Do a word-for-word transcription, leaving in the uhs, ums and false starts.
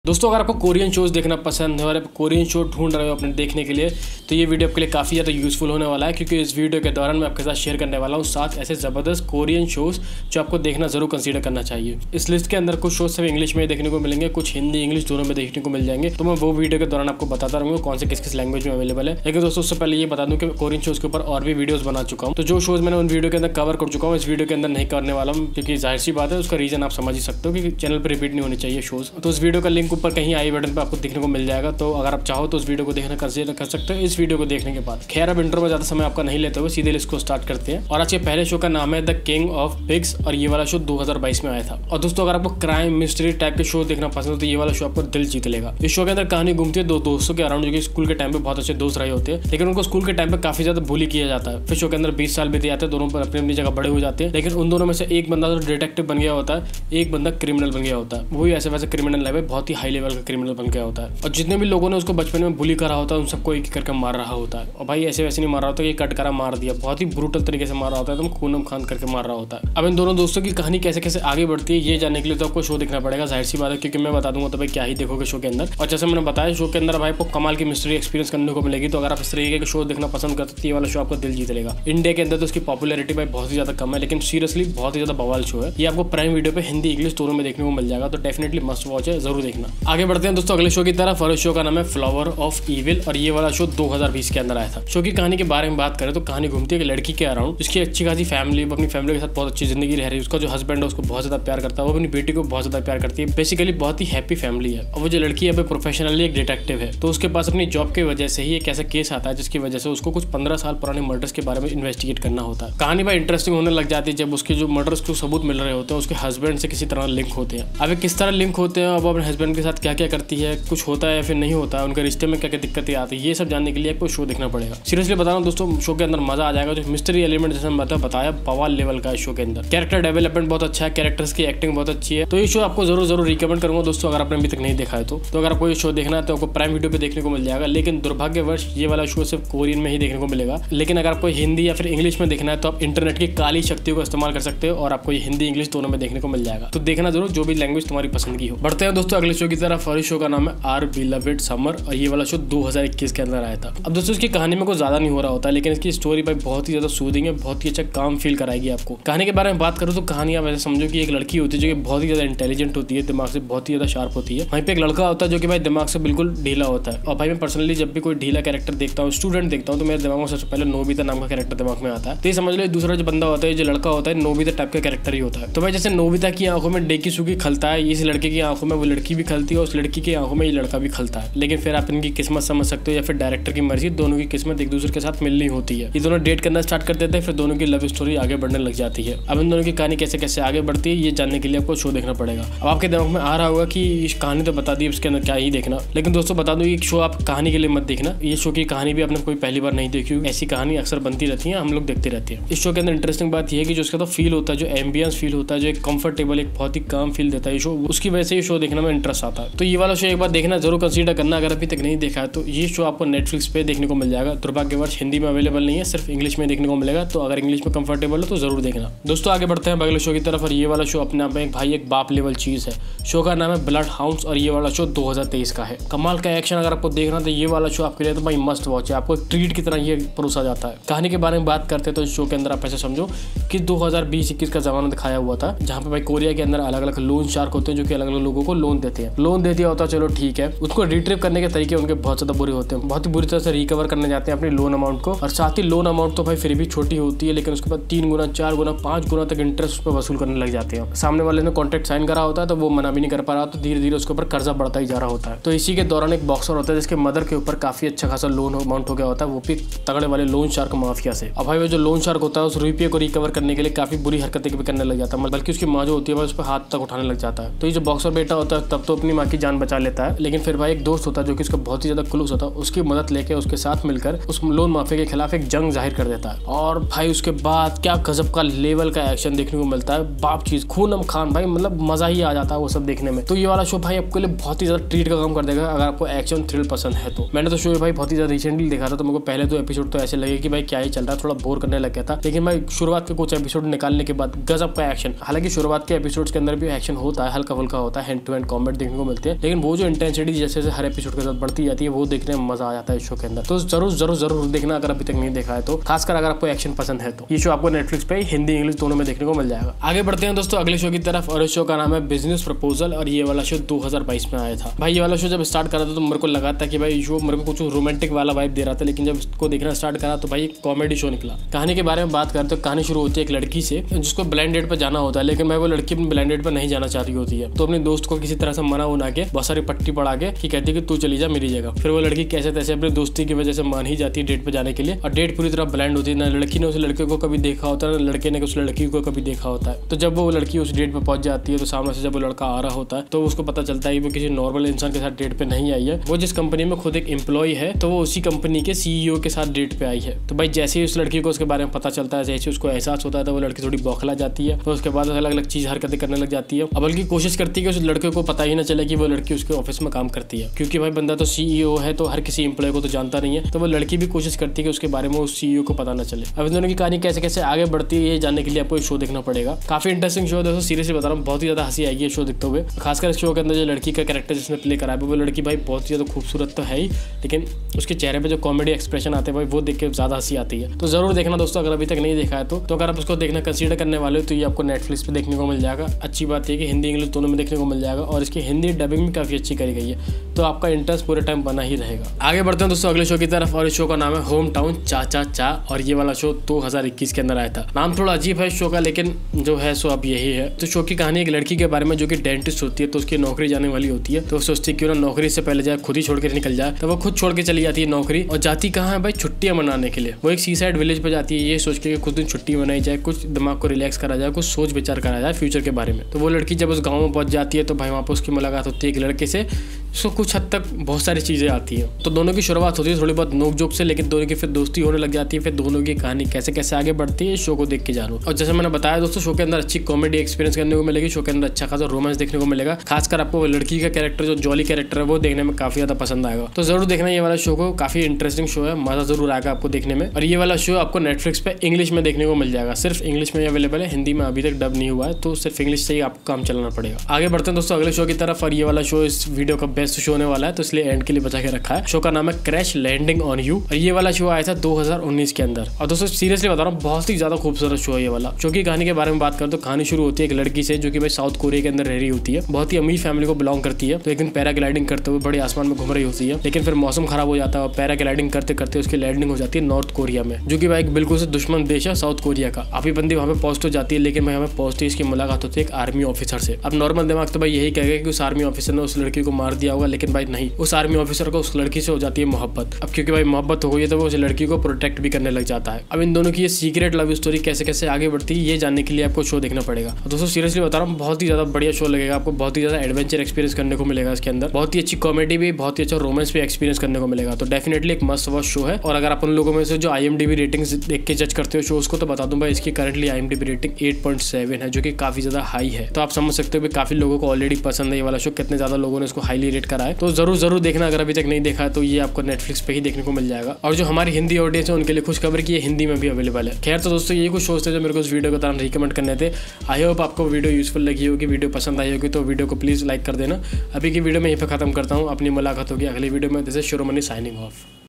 दोस्तों अगर आपको कोरियन शोज़ देखना पसंद है और आप कोरियन शो ढूंढ रहे हो अपने देखने के लिए तो ये वीडियो आपके लिए काफ़ी ज़्यादा यूज़फुल होने वाला है, क्योंकि इस वीडियो के दौरान मैं आपके साथ शेयर करने वाला हूँ सात ऐसे ज़बरदस्त कोरियन शोज़ जो आपको देखना ज़रूर कंसीडर करना चाहिए। इस लिस्ट के अंदर कुछ शोज़ सब इंग्लिश में देखने को मिलेंगे, कुछ हिंदी इंग्लिश दोनों में देखने को मिल जाएंगे, तो मैं वो वीडियो के दौरान आपको बताता रहूँगा कौन से किस किस लैंग्वेज में अवेलेबल है। लेकिन दोस्तों उससे पहले ये बता दूँ कि कोरियन शोज़ के ऊपर और भी वीडियोज़ बना चुका हूँ, तो जो शोज़ मैंने उन वीडियो के अंदर कवर कर चुका हूँ इस वीडियो के अंदर नहीं करने वाला हूँ, क्योंकि जाहिर सी बात है उसका रीज़न आप समझ ही सकते हो कि चैनल पर रिपीट नहीं होनी चाहिए शोज़। तो उस वीडियो का लिंक ऊपर कहीं आई बटन पर आपको देखने को मिल जाएगा, तो अगर आप चाहो तो उस वीडियो को देखना कंसीडर कर सकते हो इस वीडियो को देखने के बाद। खैर अब इंट्रो में ज़्यादा समय आपका नहीं लेते हुए सीधे लिस्ट को स्टार्ट करते हैं। और आज के पहले शो का नाम है द किंग ऑफ पिग्स और ये वाला शो दो हज़ार बाईस में आया था। और दोस्तों अगर आपको क्राइम मिस्ट्री टाइप के शो देखना पसंद है तो ये वाला शो आपको दिल जीत लेगा। इस शो के अंदर कहानी घूमती है दो दोस्तों के अराउंड, जो कि स्कूल के टाइम पे बहुत अच्छे दोस्त रहे होते हैं, लेकिन उनको स्कूल के टाइम पे काफी ज्यादा बुली किया जाता है। फिर शो के अंदर बीस साल बीत जाते हैं, दोनों पर अपनी अपनी जगह बड़े हो जाते हैं, लेकिन उन दोनों में से एक बंदा तो डिटेक्टिव बन गया होता है, एक बंदा क्रिमिनल बन गया होता है। वही ऐसे वैसे क्रिमिनल लेवल बहुत ही हाई लेवल का क्रिमिनल बन गया होता है, और जितने भी लोगों ने उसको बचपन में बुली करा होता है उन सबको एक करके मार रहा होता है। और भाई ऐसे वैसे नहीं मार रहा होता, ये कट करा मार दिया, बहुत ही ब्रूटल तरीके से मार रहा होता है, एकदम खूनम खान करके मार रहा होता है। अब इन दोनों दोस्तों की कहानी कैसे कैसे आगे बढ़ती है ये जानने के लिए तो आपको शो देखना पड़ेगा, जाहिर सी बात है, क्योंकि मैं बता दूंगा तो भाई क्या ही देखोगे शो के अंदर। और जैसे मैंने बताया शो के अंदर भाई आपको कमाल की मिस्ट्री एक्सपीरियंस करने को मिलेगी, तो अगर आप इस तरीके के शो देखना पसंद करते तो ये वाला शो आपको दिल जीत लेगा। इंडिया के अंदर तो उसकी पॉपुलैरिटी भाई बहुत ही ज्यादा कम है, लेकिन सीरियसली बहुत ही ज्यादा बवाल शो है। ये आपको प्राइम वीडियो पे हिंदी इंग्लिश दोनों में देखने को मिल जाएगा, तो डेफिनेटली मस्ट वॉच है, जरूर देखना। आगे बढ़ते हैं दोस्तों अगले शो की तरफ, और शो का नाम है फ्लावर ऑफ इविल और ये वाला शो दो हज़ार बीस के अंदर आया था। शो की कहानी के बारे में बात करें तो कहानी घूमती है एक लड़की के अराउंड, उसकी अच्छी खासी फैमिली, अपनी फैमिली के साथ बहुत अच्छी जिंदगी रह रही है। उसका जो हस्बैंड है उसको बहुत ज्यादा प्यार करता है, वो अपनी बेटी को बहुत ज्यादा प्यार करती है। बेसिकली बहुत ही हैप्पी फैमिली है। और वो जो लड़की है प्रोफेशनली एक डिटेक्टिव है, तो उसके पास अपनी जॉब की वजह से ही एक ऐसा केस आता है जिसकी वजह से उसको कुछ पंद्रह साल पुराने मर्डर्स के बारे में इन्वेस्टिगेट करना होता है। कहानी भाई इंटरेस्टिंग होने लग जाती है जब उसके जो मर्डर्स को सबूत मिल रहे होते हैं उसके हस्बैंड से किसी तरह लिंक होते हैं। अब किस तरह लिंक होते हैं, अब अपने हस्बैंड के साथ क्या क्या करती है, कुछ होता है या फिर नहीं होता है, उनके रिश्ते में क्या क्या दिक्कतें आती है, ये सब जानने के लिए आपको शो देखना पड़ेगा। सीरियसली बता रहा हूं दोस्तों शो के अंदर मजा आ जाएगा। जो मिस्ट्री एलिमेंट जैसे मैं बताया बवाल लेवल का शो के अंदर, कैरेक्टर डेवलपमेंट बहुत अच्छा है, कैरेक्टर्स की एक्टिंग बहुत अच्छी है, तो ये शो आपको जरूर जरूर रिकमेंड करूंगा दोस्तों अगर आपने अभी तक नहीं देखा है तो। तो अगर आपको ये शो देखना है तो आपको प्राइम वीडियो पे देखने को मिल जाएगा, लेकिन दुर्भाग्यवश ये वाला शो सिर्फ कोरियन में ही देखने को मिलेगा। लेकिन अगर आपको हिंदी या फिर इंग्लिश में देखना है तो आप इंटरनेट की काली शक्तियों का इस्तेमाल कर सकते हो और आपको ये हिंदी इंग्लिश दोनों में देखने को मिल जाएगा, तो देखना जरूर जो भी लैंग्वेज तुम्हारी पसंद की हो। बढ़ते हैं दोस्तों अगले शो की तरफ, और इस शो का नाम है आर बिलवेड समर और ये वाला शो दो हज़ार इक्कीस के अंदर आया था। अब दोस्तों इसकी कहानी में कुछ ज्यादा नहीं हो रहा होता, लेकिन इसकी स्टोरी भाई बहुत ही ज्यादा सूदिंग है, बहुत ही अच्छा काम फील कराएगी आपको। कहानी के बारे में बात करूँ तो कहानी आप ऐसे समझो कि एक लड़की होती है जो कि बहुत ही ज्यादा इंटेलिजेंट होती है, दिमाग से बहुत ही ज्यादा शार्प होती है। वहीं पे एक लड़का होता है जो कि भाई दिमाग से बिल्कुल ढीला होता है। और भाई मैं पर्सनली जब भी कोई ढीला कैरेक्टर देखता हूँ, स्टूडेंट देखता हूँ, तो मेरे दिमाग में सबसे पहले नोबिता नाम का कैरेक्टर दिमाग में आता है। तो ये समझ लो दूसरा जो बंदा होता है, जो लड़का होता है, नोबिता टाइप का कैरेक्टर ही होता है। तो भाई जैसे नोबिता की आंखों में डेकी सुकी खलता है, इस लड़के की आंखों में वो लड़की भी खलती है और उस लड़की की आंखों में ये लड़का भी खलता है। लेकिन फिर आप इनकी किस्मत समझ सकते हो या फिर डायरेक्टर की मर्जी, दोनों की किस्मत एक दूसरे के साथ मिलनी होती है। ये दोनों डेट करना स्टार्ट कर देते हैं, फिर दोनों की लव स्टोरी आगे बढ़ने लग जाती है। अब इन दोनों की कहानी कैसे कैसे आगे बढ़ती है ये जानने के लिए आपको शो देखना पड़ेगा। अब आपके दिमाग में आ रहा होगा कि इस कहानी तो बता दी, इसके अंदर क्या ही देखना, लेकिन दोस्तों बता दूं ये शो आप कहानी के लिए मत देखना। ये शो की कहानी भी आपने कोई पहली बार नहीं देखी, ऐसी कहानी अक्सर बनती रहती है, हम लोग देखते रहते हैं। इस शो के अंदर इंटरेस्टिंग बात यह है कि जो इसका तो फील होता है, जो एम्बियंस फील होता है, जो एक कंफर्टेबल एक बहुत ही काम फील देता है शो, उसकी वजह से ये शो देखने में इंटरेस्ट आता है। तो ये वाला शो एक बार देखना जरूर कंसीडर करना, अगर अभी तक नहीं देखा है तो ये शो आपको नेटफ्लिक्स पे देखने को मिल जाएगा। दुर्भाग्यवश हिंदी में अवेलेबल नहीं है, सिर्फ इंग्लिश में देखने को मिलेगा, तो अगर इंग्लिश में कंफर्टेबल हो तो जरूर देखना। दोस्तों आगे बढ़ते हैं अगले शो की तरफ, और ये वाला शो अपने आप में एक भाई एक बाप लेवल चीज है। शो का नाम है ब्लड हाउंड्स और ये वाला शो दो हज़ार तेईस का है। कमाल का एक्शन अगर आपको देखना तो ये वाला शो आपके लिए तो भाई मस्ट वॉच है, आपको एक ट्रीट की तरह ये परोसा जाता है। कहानी के बारे में बात करते हैं तो इस शो के अंदर आप ऐसे समझो कि दो हज़ार बीस इक्कीस का जमाना दिखाया हुआ था, जहाँ पे भाई कोरिया के अंदर अलग अलग लोन शार्क होते हैं जो कि अलग अलग लोगों को लोन देते हैं। लोन दे दिया होता है चलो ठीक है, उसको रिट्रीव करने के तरीके उनके बहुत ज्यादा बुरे होते हैं, बहुत ही बुरी तरह से रिकवर करने जाते हैं अपनी लोन अमाउंट को, और साथ ही लोन अमाउंट तो भाई फिर भी छोटी होती है, लेकिन उसके बाद तीन गुना चार गुना पांच गुना तक इंटरेस्ट उस पर वसूल करने लग जाते हैं। सामने वाले ने कॉन्ट्रैक्ट साइन करा होता है तो वो मना भी नहीं कर पा रहा, तो धीरे धीरे उसके ऊपर कर्जा बढ़ता ही जा रहा होता है। तो इसी के दौरान एक बॉक्सर होता है जिसके मदर के ऊपर काफी अच्छा खासा लोन अमाउंट हो गया होता है, वो भी तगड़े वाले लोन शार्क माफिया से। अब भाई वो जो लोन शार्क होता है उस रुपये को रिकवर करने के लिए काफी बुरी हरकतें भी करने लग जाता है, बल्कि उसकी माँ जो होती है उस पर हाथ तक उठाने लग जाता है। तो ये जो बॉक्सर बेटा होता है तब तो अपनी माँ की जान बचा लेता है, लेकिन फिर भाई एक दोस्त होता है जो कि उसका बहुत ही ज्यादा क्लोज होता है, उसकी मदद लेके उसके साथ मिलकर उस लोन माफिया के खिलाफ एक जंग जाहिर कर देता है। और भाई उसके बाद क्या गजब का लेवल का एक्शन देखने को मिलता है, बाप चीज खूनम खान भाई, मतलब मजा ही आ जाता है वो सब देखने में। तो ये वाला शो भाई आपके लिए बहुत ही ज्यादा ट्रीट का काम कर देगा अगर आपको एक्शन थ्रिल पसंद है तो। मैंने तो शो भाई बहुत ही ज्यादा रिसेंटली देखा था, तो मेरे को पहले तो एपिसोड तो ऐसे लगे कि भाई क्या ही चल रहा है, थोड़ा बोर करने लग गया था, लेकिन भाई शुरुआत के कुछ एपिसोड निकालने के बाद गजब का एक्शन। हालांकि शुरुआत के एपिसोड्स के अंदर भी एक्शन होता है, हल्का फुल्का होता है, हैंड टू हैंड कॉम्बैट देखने देखने को मिलती है, लेकिन वो जो इंटेंसिटी जैसे जैसे हर एपिसोड के साथ बढ़ती जाती है वो देखने में मजा आ जाता है इस शो के अंदर। तो जरूर जरूर जरूर देखना अगर अभी तक नहीं देखा है तो, खासकर अगर आपको एक्शन पसंद है तो ये शो आपको नेटफ्लिक्स पे हिंदी इंग्लिश दोनों में देखने को मिल जाएगा। आगे बढ़ते हैं दोस्तों अगले शो की तरफ, और इस शो का नाम है बिजनेस प्रपोजल, और ये वाला शो दो हज़ार बाईस में आया था। भाई ये वाला शो जब स्टार्ट करा था तो मेरे को लगा था कि भाई शो मेरे को कुछ रोमांटिक वाला वाइब दे रहा था, लेकिन जब इसको देखना स्टार्ट करा तो भाई कॉमेडी शो निकला। कहानी के बारे में बात करते तो कहानी शुरू होती है एक लड़की से जिसको ब्लाइंड डेट पर जाना होता है, लेकिन भाई वो लड़की अपनी ब्लाइंड डेट पर नहीं जाना चाहती होती है, तो अपने दोस्त को किसी तरह से मना उना के बहुत सारी पट्टी पड़ा के कि कहती है कि तू चली जा मेरी जगह। फिर वो लड़की कैसे तैसे अपनी दोस्ती की वजह से मान ही जाती है डेट पे जाने के लिए, और डेट पूरी तरह ब्लाइंड होती है। ना लड़की ने उस लड़के को कभी देखा होता है, ना लड़के ने उस लड़की को कभी देखा होता है। तो जब वो लड़की उस डेट पे पहुंच जाती है तो सामने से जब वो लड़का आ रहा होता है तो उसको पता चलता है कि वो किसी नॉर्मल इंसान के साथ डेट पे नहीं आई है, वो जिस कंपनी में खुद एक एम्प्लॉय है तो वो उसी कंपनी के सीईओ के साथ डेट पे आई है। तो भाई जैसे ही उस लड़की को उसके बारे में पता चलता है, जैसे उसको एहसास होता है तो वो लड़की थोड़ी बौखला जाती है, तो उसके बाद अलग अलग चीज हरकतें करने लग जाती है। अब बल्कि कोशिश करती है कि उस लड़के को पता ही ना चले कि वो लड़की उसके ऑफिस में काम करती है, क्योंकि भाई बंदा तो सीईओ है तो हर किसी एम्प्लॉय को तो जानता नहीं है, तो वो लड़की भी कोशिश करती है कि उसके बारे में उस सीईओ को पता ना चले। अब इन दोनों की कहानी कैसे कैसे आगे बढ़ती है ये जानने के लिए आपको शो देखना पड़ेगा। काफी इंटरेस्टिंग शो है दोस्तों, सीरियसली बता रहा हूँ, बहुत ही ज्यादा हंसी आएगी शो देखते हुए। खासकर इस शो के अंदर जो लड़की का कैरेक्टर जिसने प्ले करा है वो लड़की भाई बहुत ही ज्यादा खूबसूरत तो है ही, लेकिन उसके चेहरे पे जो कॉमेडी एक्सप्रेशन आते हैं भाई वो देख के ज्यादा हंसी आती है। तो जरूर देखना दोस्तों अगर अभी तक नहीं देखा है तो, तो अगर आप उसको देखना कंसीडर करने वाले हो तो ये आपको नेटफ्लिक्स पे देखने को मिल जाएगा। अच्छी बात है कि हिंदी इंग्लिश दोनों में देखने को मिल जाएगा, और इसकी हिंदी डबिंग भी काफी अच्छी करी गई है, तो आपका इंटरेस्ट पूरे टाइम बना ही रहेगा। आगे बढ़ते हैं दोस्तों अगले शो की तरफ, और इस शो का नाम है होम टाउन चा चा चा, और ये वाला शो दो हज़ार इक्कीस के अंदर आया था। नाम थोड़ा अजीब है इस शो का, लेकिन जो है सो अब यही है। तो शो की कहानी एक लड़की के बारे में जो कि डेंटिस्ट होती है, तो उसकी नौकरी जाने वाली होती है, तो वो सोचती है क्यों ना नौकरी से पहले जाए खुद ही छोड़ के निकल जाए, तो वो खुद छोड़ के चली जाती है नौकरी, और जाती कहाँ है भाई छुट्टियां मनाने के लिए। वो एक सी साइड विलेज पे जाती है ये सोच के कुछ दिन छुट्टी मनाई जाए, कुछ दिमाग को रिलैक्स करा जाए, कुछ सोच विचार करा जाए फ्यूचर के बारे में। तो वो लड़की जब उस गाँव में पहुंच जाती है तो भाई वहाँ पर उसकी मुलाकात होती है एक लड़के से, उसको कुछ हद तक बहुत सारी चीज़ें आती हैं। तो दोनों की शुरुआत होती है थोड़ी बहुत नोक जोक से, लेकिन दोनों की फिर दोस्ती होने लग जाती है। फिर दोनों की कहानी कैसे कैसे आगे बढ़ती है शो को देख के जानो। और जैसे मैंने बताया दोस्तों शो के अंदर अच्छी कॉमेडी एक्सपीरियंस करने को मिलेगी, शो के अंदर अच्छा खासा रोमांस देखने को मिलेगा। खासकर आपको लड़की का कैरेक्टर जो जॉली कैरेक्टर है वो देखने में काफी ज्यादा पसंद आएगा। तो जरूर देखना ये वाला शो को, काफी इंटरेस्टिंग शो है, मजा जरूर आएगा आपको देखने में। और ये वाला शो आपको नेटफ्लिक्स पे इंग्लिश में देखने को मिल जाएगा, सिर्फ इंग्लिश में अवेलेबल है, हिंदी में अभी तक डब नहीं हुआ है, तो सिर्फ इंग्लिश से ही आपको काम चलाना पड़ेगा। आगे बढ़ते हैं दोस्तों अगले शो की तरफ, और ये वाला शो इस वीडियो का बेस्ट शो होने वाला है, तो इसलिए एंड के लिए बचा के रखा है। शो का नाम है क्रैश लैंडिंग ऑन यू, और ये वाला शो आया था दो हज़ार उन्नीस के अंदर। और दोस्तों सीरियसली बता रहा हूँ बहुत ही ज्यादा खूबसूरत शो है ये वाला। शो की कहानी के बारे में बात करें तो कहानी शुरू होती है एक लड़की से जो कि भाई साउथ कोरिया के अंदर रह रही होती है, बहुत ही अमीर फैमिली को बिलोंग करती है। तो एक दिन पैराग्लाइडिंग करते हुए बड़े आसमान में घूम रही होती है, लेकिन फिर मौसम खराब हो जाता है और पैराग्लाइडिंग करते करते उसकी लैंडिंग हो जाती है नॉर्थ कोरिया में, जो कि भाई एक बिल्कुल से दुश्मन देश है साउथ कोरिया का। अभी बंदी वहाँ पे पहुंच तो जाती है, लेकिन भाई हमें पहुंचती इसकी मुलाकात होती है एक आर्मी ऑफिसर से। अब नॉर्मल दिमाग तो भाई यही कहेगा कि उस आर्मी ऑफिसर ने उस लड़की को मार दिया होगा, लेकिन भाई नहीं, उस आर्मी ऑफिसर को उस लड़की से हो जाती है मोहब्बत। अब क्योंकि भाई मोहब्बत हो गई है तो वो उस लड़की को प्रोटेक्ट भी करने लग जाता है। अब इन दोनों की ये सीक्रेट लव स्टोरी कैसे कैसे आगे बढ़ती है ये जानने के लिए आपको शो देखना पड़ेगा। दोस्तों सीरियसली बता रहा हूँ बहुत ही ज्यादा बढ़िया शो लगेगा आपको, बहुत ही ज्यादा एडवेंचर एक्सपीरियंस करने को मिलेगा इसके अंदर, बहुत ही अच्छी कॉमेडी भी, बहुत ही अच्छा रोमांस भी एक्सपीरियंस करने को मिलेगा। तो डेफिनेटली एक मस्ट वॉच शो है। और अगर आप उन लोगों में से जो आईएमडीबी रेटिंग्स देख के जज करते हो शोज को, तो बता दूं भाई इसकी currently IMDb rating eight point seven है, जो कि काफी ज्यादा हाई है। तो आप समझ सकते हो कि काफी लोगों को ऑलरेडी पसंद है ये वाला शो, कितने ज्यादा लोगों ने इसको हाईली रेट करा है। तो जरूर जरूर देखना अगर अभी तक नहीं देखा है तो ये आपको नेटफ्लिक्स पे ही देखने को मिल जाएगा। और जो हमारी हिंदी ऑडियंस है उनके लिए खुश खबर की ये हिंदी में भी अवेलेबल है। खैर तो दोस्तों ये कुछ शोज थे जो मेरे को इस वीडियो के दौरान रिकमेंड करने थे। आई होप आपको वीडियो यूजफुल लगी होगी, वीडियो पसंद आई होगी, तो वीडियो को प्लीज लाइक कर देना। अभी की वीडियो में यहीं पर खत्म करता हूँ, अपनी मुलाकात होगी अगली वीडियो में। This is Shiromani signing of.